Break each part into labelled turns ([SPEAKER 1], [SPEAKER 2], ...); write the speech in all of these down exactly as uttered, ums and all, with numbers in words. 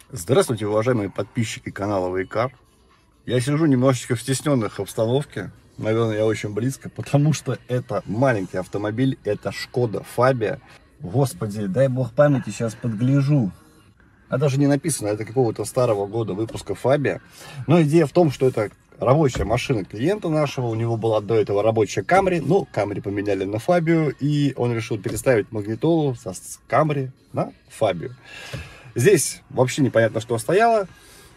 [SPEAKER 1] Здравствуйте, уважаемые подписчики канала Вейкар. Я сижу немножечко в стесненных обстановке. Наверное, я очень близко, потому что это маленький автомобиль, это Шкода Фабия. Господи, дай бог памяти, сейчас подгляжу. А даже не написано, это какого-то старого года выпуска Фабия. Но идея в том, что это рабочая машина клиента нашего. У него была до этого рабочая Камри. Ну, Камри поменяли на Фабию, и он решил переставить магнитолу со Камри на Фабию. Здесь вообще непонятно, что стояло.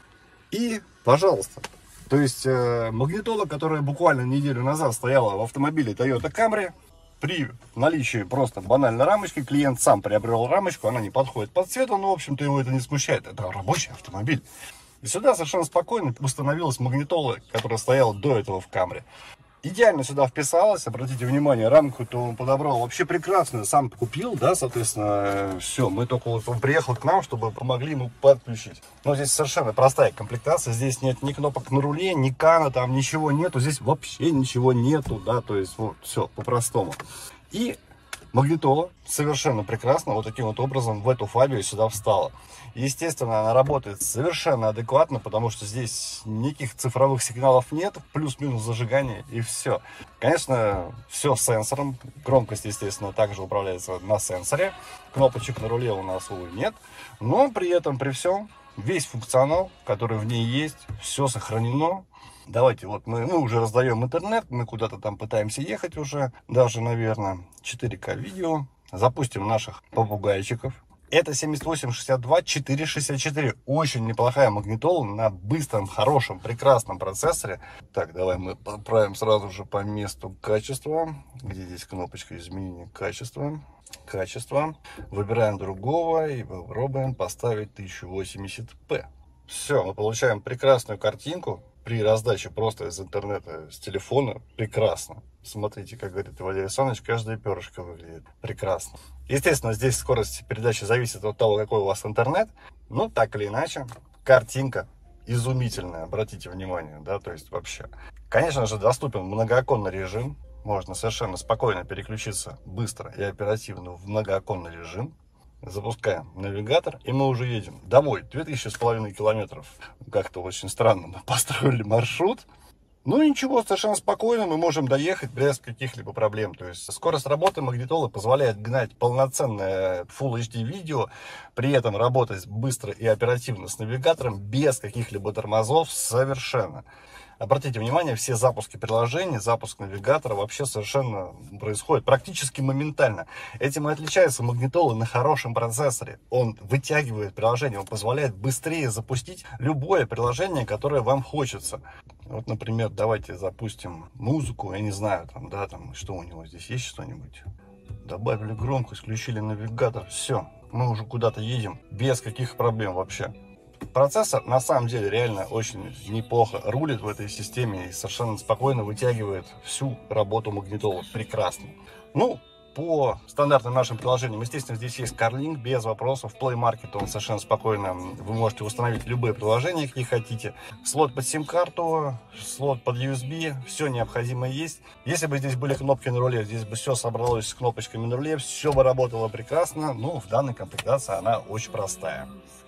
[SPEAKER 1] И, пожалуйста. То есть, э, магнитола, которая буквально неделю назад стояла в автомобиле Toyota Camry, при наличии просто банальной рамочки, клиент сам приобрел рамочку, она не подходит под цвет, но, в общем-то, его это не смущает. Это рабочий автомобиль. И сюда совершенно спокойно установилась магнитола, которая стояла до этого в Camry. Идеально сюда вписалась, обратите внимание, рамку-то он подобрал вообще прекрасную, сам купил, да, соответственно, все, мы только вот он приехал к нам, чтобы помогли ему подключить. Но здесь совершенно простая комплектация, здесь нет ни кнопок на руле, ни кана, там ничего нету, здесь вообще ничего нету, да, то есть вот все по-простому. И магнитола совершенно прекрасно вот таким вот образом в эту Фабию сюда встала. Естественно, она работает совершенно адекватно, потому что здесь никаких цифровых сигналов нет, плюс-минус зажигание и все. Конечно, все с сенсором, громкость, естественно, также управляется на сенсоре, кнопочек на руле у нас, увы, нет, но при этом, при всем, весь функционал, который в ней есть, все сохранено. Давайте, вот мы, мы уже раздаем интернет, мы куда-то там пытаемся ехать уже, даже, наверное, четыре ка видео. Запустим наших попугайчиков. Это семьдесят восемь шестьдесят два четыреста шестьдесят четыре. Очень неплохая магнитола на быстром, хорошем, прекрасном процессоре. Так, давай мы поправим сразу же по месту качества. Где здесь кнопочка изменения качества? Качество. Выбираем другого и попробуем поставить тысяча восемьдесят пэ. Все, мы получаем прекрасную картинку. При раздаче просто из интернета, с телефона, прекрасно. Смотрите, как говорит Валерий Александрович, каждая перышко выглядит прекрасно. Естественно, здесь скорость передачи зависит от того, какой у вас интернет. Но так или иначе, картинка изумительная, обратите внимание, да, то есть вообще. Конечно же, доступен многооконный режим. Можно совершенно спокойно переключиться быстро и оперативно в многооконный режим. Запускаем навигатор, и мы уже едем домой. две тысячи с половиной километров. Как-то очень странно мы построили маршрут. Ну ничего, совершенно спокойно мы можем доехать без каких-либо проблем. То есть скорость работы магнитолы позволяет гнать полноценное Full эйч ди видео, при этом работать быстро и оперативно с навигатором, без каких-либо тормозов совершенно. Обратите внимание, все запуски приложений, запуск навигатора вообще совершенно происходит практически моментально. Этим и отличается магнитола на хорошем процессоре. Он вытягивает приложение, он позволяет быстрее запустить любое приложение, которое вам хочется. Вот, например, давайте запустим музыку, я не знаю, там, да, там, что у него здесь есть что-нибудь. Добавили громкость, включили навигатор, все, мы уже куда-то едем без каких проблем вообще. Процессор на самом деле реально очень неплохо рулит в этой системе и совершенно спокойно вытягивает всю работу магнитолы. Прекрасно. Ну, по стандартным нашим приложениям, естественно, здесь есть CarLink, без вопросов. Play Market он совершенно спокойно, вы можете установить любые приложения, какие хотите. Слот под сим-карту, слот под ю эс би, все необходимое есть. Если бы здесь были кнопки на руле, здесь бы все собралось с кнопочками на руле, все бы работало прекрасно. Ну, в данной комплектации она очень простая.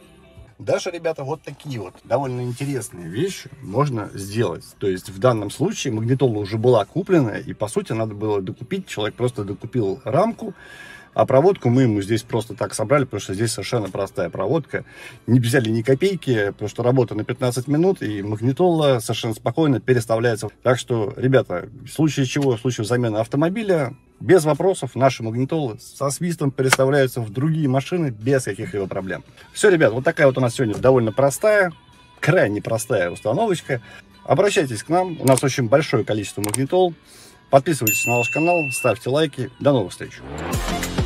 [SPEAKER 1] Даже, ребята, вот такие вот довольно интересные вещи можно сделать. То есть в данном случае магнитола уже была куплена, и по сути надо было докупить. Человек просто докупил рамку, а проводку мы ему здесь просто так собрали, потому что здесь совершенно простая проводка. Не взяли ни копейки, потому что работа на пятнадцать минут, и магнитола совершенно спокойно переставляется. Так что, ребята, в случае чего, в случае замены автомобиля, без вопросов наши магнитолы со свистом переставляются в другие машины без каких-либо проблем. Все, ребят, вот такая вот у нас сегодня довольно простая, крайне простая установочка. Обращайтесь к нам, у нас очень большое количество магнитол. Подписывайтесь на наш канал, ставьте лайки. До новых встреч!